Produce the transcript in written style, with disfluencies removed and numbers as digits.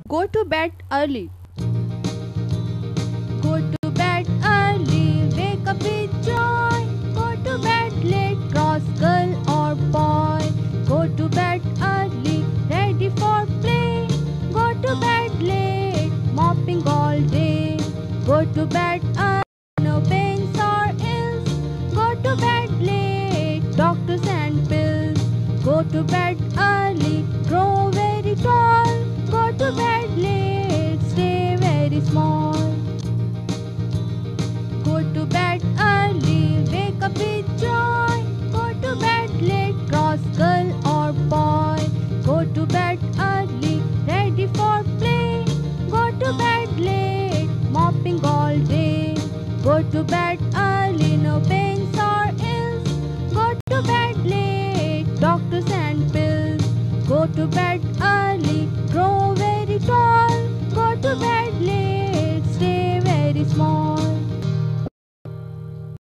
Go to bed early. Go to bed early, wake up with joy. Go to bed late, cross girl or boy. Go to bed early, ready for play. Go to bed late, mopping all day. Go to bed